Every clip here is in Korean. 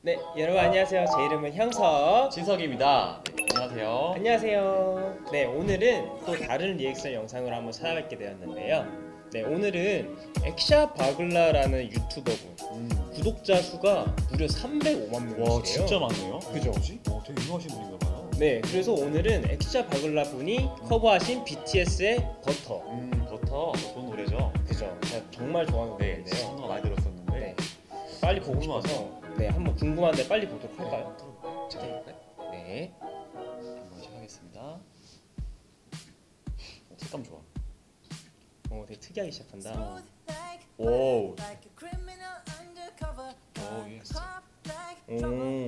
네, 여러분 안녕하세요. 제 이름은 형석. 진석입니다. 네, 안녕하세요. 안녕하세요. 네, 오늘은 또 다른 리액션 영상으로 한번 찾아뵙게 되었는데요. 네, 오늘은 엑샤 바글라라는 유튜버분 구독자 수가 무려 305만 명이세요. 와, 진짜 많네요. 그죠? 되게 유명하신 분인가 봐요. 네, 그래서 오늘은 엑샤 바글라 분이 커버하신 BTS의 버터. 버터 좋은 노래죠. 그죠? 제가 정말 좋아하는 네, 노래인데요. 진짜 많이 들었었는데. 네, 빨리 보고 싶어서 네, 한번 궁금한데 빨리 보도록 할까요? 네. 한번 시작하겠습니다. 색감 좋아. 되게 특이하게 시작한다. 오, 오,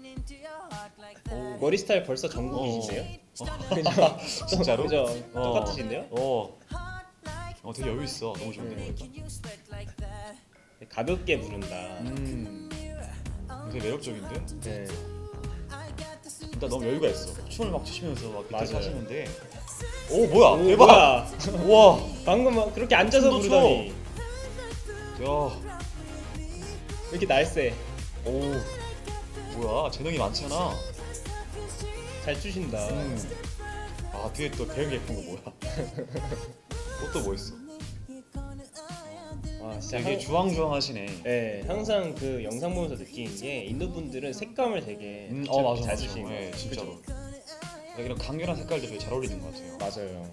머리 스타일 벌써 정국이신데요? 그죠? 진짜로? 그죠? 어. 똑같으신데요? 되게 여유 있어. 너무 좋은데. 가볍게 부른다. 되게 매력적인데? 네. 일단 너무 여유가 있어. 춤을 막 추시면서 막 맞아요. 밑에서 하시는데. 오, 뭐야? 오, 대박. 뭐야? 와, 방금 막 그렇게 앉아서 춤도 부르더니 야, 왜 이렇게 날쌔? 오, 뭐야? 재능이 많잖아. 잘 추신다. 아, 뒤에 또 배우기 예쁜 거 뭐야? 옷도 멋있어. 와, 진짜 되게 주황주황하시네. 네, 항상 그 영상 보면서 느끼는 게 인도 분들은 색감을 되게 맞아, 잘 맞아. 주시는 거 네, 같아요. 진짜로. 그죠? 이런 강렬한 색깔도 되게 잘 어울리는 것 같아요. 맞아요.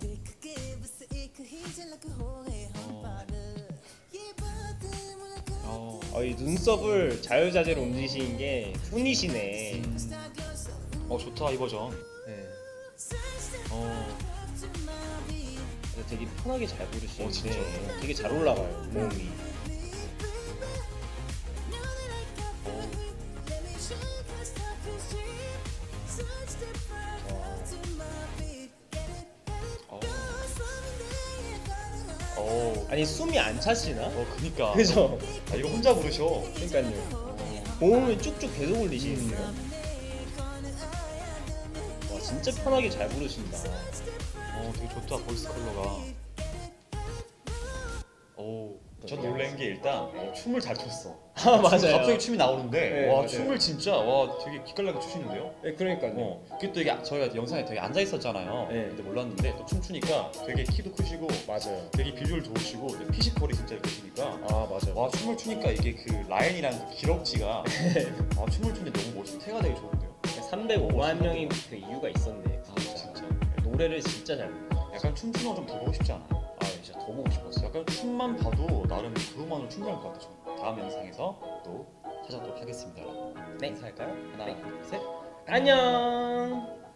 이 눈썹을 자유자재로 움직이시는 게 훈이시네. 좋다 이 버전. 네. 어, 되게 편하게 잘 부르시는데 진짜. 되게 잘 올라가요 몸이. 아니 숨이 안 차시나? 그니까. 그죠? 아, 이거 혼자 부르셔. 그러니까요. 몸을 쭉쭉 계속 올리시는데요. 와 진짜 편하게 잘 부르신다. 되게 좋다 보이스 컬러가. 전 놀란 게 일단 춤을 잘 췄어. 아 맞아요. 갑자기 춤이 나오는데 네, 와 맞아요. 춤을 진짜 되게 기깔나게 추시는데요. 네 그러니까요. 그게 또 이게 저희가 영상에 되게 앉아 있었잖아요. 네. 근데 몰랐는데 또 춤추니까 되게 키도 크시고 맞아요. 되게 비주얼 좋으시고 피지컬이 진짜 이렇게시니까 아 맞아요. 와 춤을 추니까 이게 그 라인이랑 그 기럭지가 춤을 추는데 너무 멋있어. 태가 되게 좋은데요. 305만 명이 그 이유가 있었네. 진짜. 노래를 진짜 잘 불러. 약간 춤추는 거 좀 더 보고 싶지 않아요? 진짜 더 보고 싶었어. 약간 춤만 봐도 나름 그것만으로 충분할 것 같아요. 저는. 다음 영상에서 또 찾아뵙도록 하겠습니다. 네. 인사할까요? 하나, 네. 둘, 셋. 안녕.